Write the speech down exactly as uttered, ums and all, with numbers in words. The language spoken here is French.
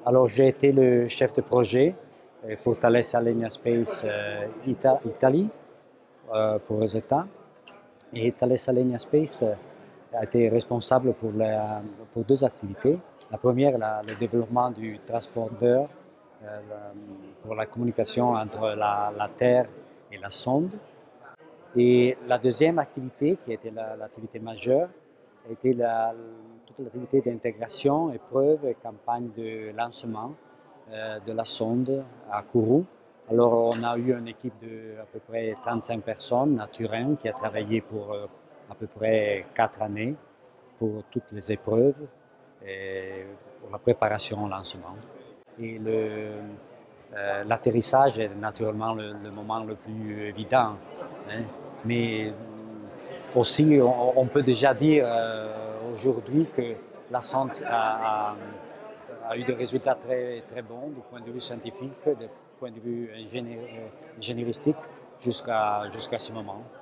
Alors, j'ai été le chef de projet euh, pour Thales Alenia Space euh, Ita- Italie euh, pour Rosetta. Et Thales Alenia Space euh, a été responsable pour, la- pour deux activités. La première, la- le développement du transpondeur euh, la- pour la communication entre la, la Terre et la sonde. Et la deuxième activité, qui était la- l'activité majeure, a été la- toute l'activité d'intégration, épreuve et campagne de lancement euh, de la sonde à Kourou. Alors, on a eu une équipe de à peu près trente-cinq personnes à Turin qui a travaillé pour euh, à peu près quatre années pour toutes les épreuves et pour la préparation au lancement. Et le, euh, l'atterrissage est naturellement le, le moment le plus évident, hein. Mais aussi, on, on peut déjà dire euh, aujourd'hui que la sonde a, a- a eu des résultats très, très bons du point de vue scientifique, du point de vue ingénieur- ingénieristique jusqu'à jusqu'à ce moment.